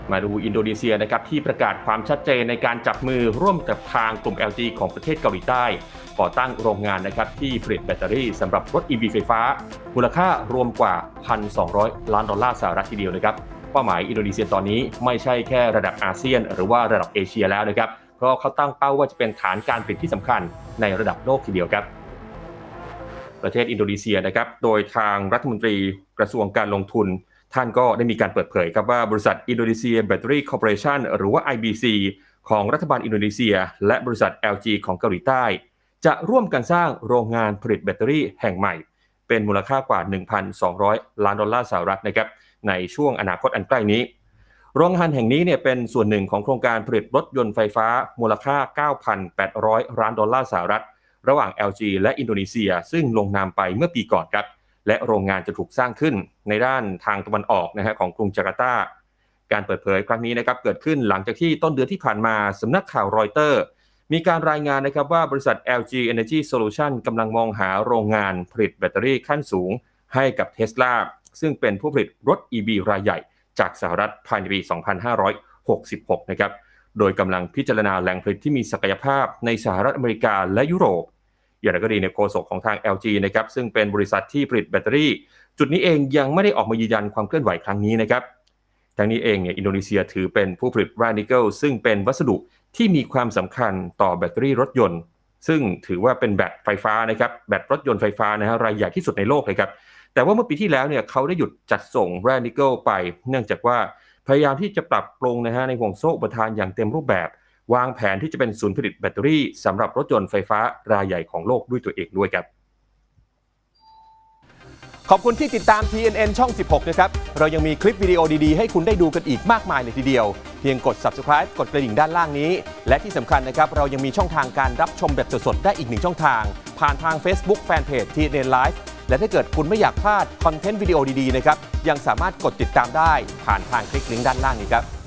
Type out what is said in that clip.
มาดูอินโดนีเซียนะครับที่ประกาศความชัดเจนในการจับมือร่วมกับทางกลุ่ม LG ของประเทศเกาหลีใต้ก่อตั้งโรงงานนะครับที่ผลิตแบตเตอรี่สำหรับรถ EV ไฟฟ้ามูลค่ารวมกว่า 1,200 ล้านดอลลาร์สหรัฐทีเดียวนะครับเป้าหมายอินโดนีเซียตอนนี้ไม่ใช่แค่ระดับอาเซียนหรือว่าระดับเอเชียแล้วนะครับเพราะเขาตั้งเป้าว่าจะเป็นฐานการผลิตที่สำคัญในระดับโลกทีเดียวครับประเทศอินโดนีเซียนะครับโดยทางรัฐมนตรีกระทรวงการลงทุนท่านก็ได้มีการเปิดเผยครับว่าบริษัทอินโดนีเซียแบตเตอรี่คอร์ปอเรชั่นหรือว่า IBC ของรัฐบาลอินโดนีเซียและบริษัท LG ของเกาหลีใต้จะร่วมกันสร้างโรงงานผลิตแบตเตอรี่แห่งใหม่เป็นมูลค่ากว่า 1,200 ล้านดอลลาร์สหรัฐนะครับในช่วงอนาคตอันใกล้นี้โรงงานแห่งนี้เนี่ยเป็นส่วนหนึ่งของโครงการผลิตรถยนต์ไฟฟ้ามูลค่า 9,800 ล้านดอลลาร์สหรัฐระหว่าง LG และอินโดนีเซียซึ่งลงนามไปเมื่อปีก่อนครับและโรงงานจะถูกสร้างขึ้นในด้านทางตะวันออกนะฮะของกรุงจาการ์ตาการเปิดเผยครั้งนี้นะครับเกิดขึ้นหลังจากที่ต้นเดือนที่ผ่านมาสำนักข่าวรอยเตอร์มีการรายงานนะครับว่าบริษัท LG Energy Solution กำลังมองหาโรงงานผลิตแบตเตอรี่ขั้นสูงให้กับ Tesla ซึ่งเป็นผู้ผลิตรถ EV รายใหญ่จากสหรัฐภายในปี 2566 นะครับโดยกำลังพิจารณาแหล่งผลิตที่มีศักยภาพในสหรัฐอเมริกาและยุโรปอย่างไรก็ดีในโฆษกของทาง LG นะครับซึ่งเป็นบริษัทที่ผลิตแบตเตอรี่จุดนี้เองยังไม่ได้ออกมายืนยันความเคลื่อนไหวครั้งนี้นะครับทั้งนี้เองเนี่ยอินโดนีเซียถือเป็นผู้ผลิตแรนิเกิลซึ่งเป็นวัสดุที่มีความสำคัญต่อแบตเตอรี่รถยนต์ซึ่งถือว่าเป็นแบตไฟฟ้านะครับแบตรถยนต์ไฟฟ้านะฮะรายใหญ่ที่สุดในโลกเลยครับแต่ว่าเมื่อปีที่แล้วเนี่ยเขาได้หยุดจัดส่งแรนิเกิลไปเนื่องจากว่าพยายามที่จะปรับปรุงนะฮะในห่วงโซ่อุปทานอย่างเต็มรูปแบบวางแผนที่จะเป็นศูนย์ผลิตแบตเตอรี่สำหรับรถยนต์ไฟฟ้ารายใหญ่ของโลกด้วยตัวเองด้วยครับขอบคุณที่ติดตาม TNN ช่อง 16 นะครับ เรายังมีคลิปวิดีโอดีๆให้คุณได้ดูกันอีกมากมายเลยทีเดียวเพียงกด Subscribe กดกระดิ่งด้านล่างนี้และที่สำคัญนะครับเรายังมีช่องทางการรับชมแบบสดๆได้อีกหนึ่งช่องทางผ่านทาง Facebook Fanpage TNN Live และถ้าเกิดคุณไม่อยากพลาดคอนเทนต์วิดีโอดีๆนะครับยังสามารถกดติดตามได้ผ่านทางคลิกลิงก์ด้านล่างนี้ครับ